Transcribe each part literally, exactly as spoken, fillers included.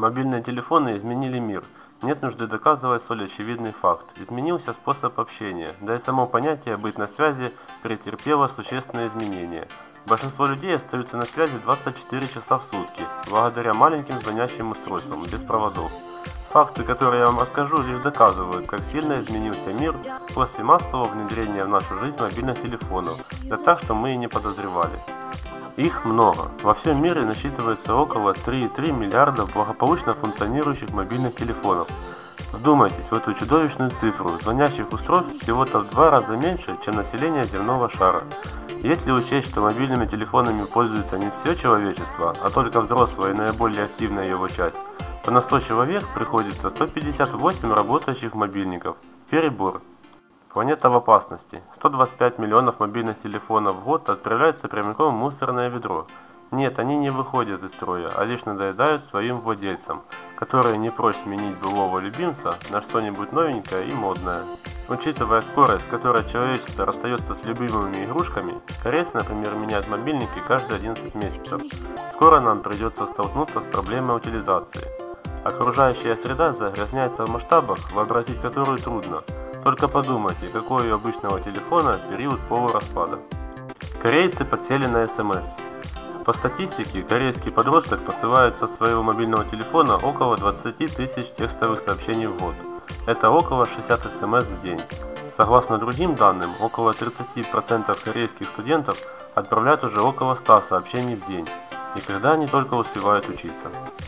Мобильные телефоны изменили мир. Нет нужды доказывать столь очевидный факт. Изменился способ общения, да и само понятие «быть на связи» претерпело существенные изменения. Большинство людей остаются на связи двадцать четыре часа в сутки, благодаря маленьким звонящим устройствам, без проводов. Факты, которые я вам расскажу, лишь доказывают, как сильно изменился мир после массового внедрения в нашу жизнь мобильных телефонов, да так, что мы и не подозревали. Их много. Во всем мире насчитывается около три и три миллиарда благополучно функционирующих мобильных телефонов. Вдумайтесь в эту чудовищную цифру. Звонящих устройств всего-то в два раза меньше, чем население земного шара. Если учесть, что мобильными телефонами пользуется не все человечество, а только взрослая и наиболее активная его часть, то на сто человек приходится сто пятьдесят восемь работающих мобильников. Перебор. Планета в опасности. сто двадцать пять миллионов мобильных телефонов в год отправляются прямиком в мусорное ведро. Нет, они не выходят из строя, а лишь надоедают своим владельцам, которые не прочь сменить былого любимца на что-нибудь новенькое и модное. Учитывая скорость, с которой человечество расстается с любимыми игрушками, корейцы, например, меняют мобильники каждые одиннадцать месяцев. Скоро нам придется столкнуться с проблемой утилизации. Окружающая среда загрязняется в масштабах, вообразить которую трудно. Только подумайте, какой у обычного телефона период полураспада. Корейцы подсели на эс эм эс. По статистике, корейский подросток посылает со своего мобильного телефона около двадцати тысяч текстовых сообщений в год. Это около шестидесяти эс эм эс в день. Согласно другим данным, около тридцати процентов корейских студентов отправляют уже около ста сообщений в день. И когда они только успевают учиться.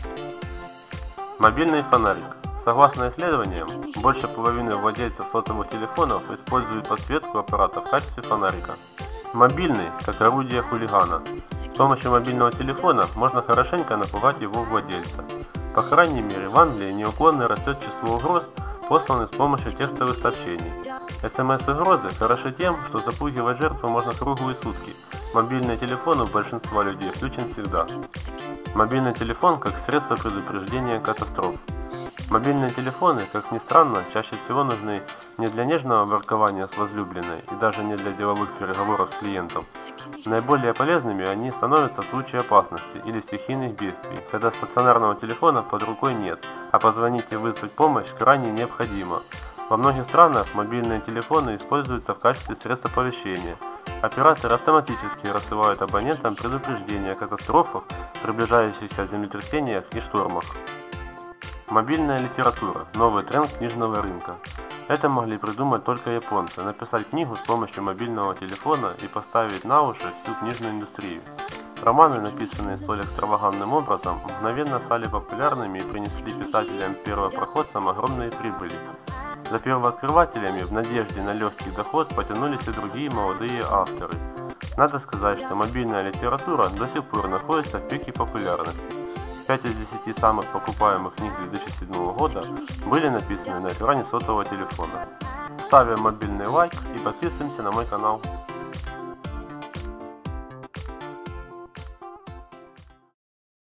Мобильный фонарик. Согласно исследованиям, больше половины владельцев сотовых телефонов используют подсветку аппарата в качестве фонарика. Мобильный, как орудие хулигана. С помощью мобильного телефона можно хорошенько напугать его владельца. По крайней мере, в Англии неуклонно растет число угроз, посланных с помощью текстовых сообщений. эс эм эс-угрозы хороши тем, что запугивать жертву можно круглые сутки. Мобильный телефон у большинства людей включен всегда. Мобильный телефон как средство предупреждения катастроф. Мобильные телефоны, как ни странно, чаще всего нужны не для нежного воркования с возлюбленной и даже не для деловых переговоров с клиентом. Наиболее полезными они становятся в случае опасности или стихийных бедствий, когда стационарного телефона под рукой нет, а позвонить и вызвать помощь крайне необходимо. Во многих странах мобильные телефоны используются в качестве средств оповещения. Операторы автоматически рассылают абонентам предупреждения о катастрофах, приближающихся землетрясениях и штормах. Мобильная литература – новый тренд книжного рынка. Это могли придумать только японцы – написать книгу с помощью мобильного телефона и поставить на уши всю книжную индустрию. Романы, написанные столь экстравагантным образом, мгновенно стали популярными и принесли писателям-первопроходцам огромные прибыли. За первооткрывателями в надежде на легкий доход потянулись и другие молодые авторы. Надо сказать, что мобильная литература до сих пор находится в пике популярности. пять из десяти самых покупаемых книг две тысячи седьмого года были написаны на экране сотового телефона. Ставим мобильный лайк и подписываемся на мой канал.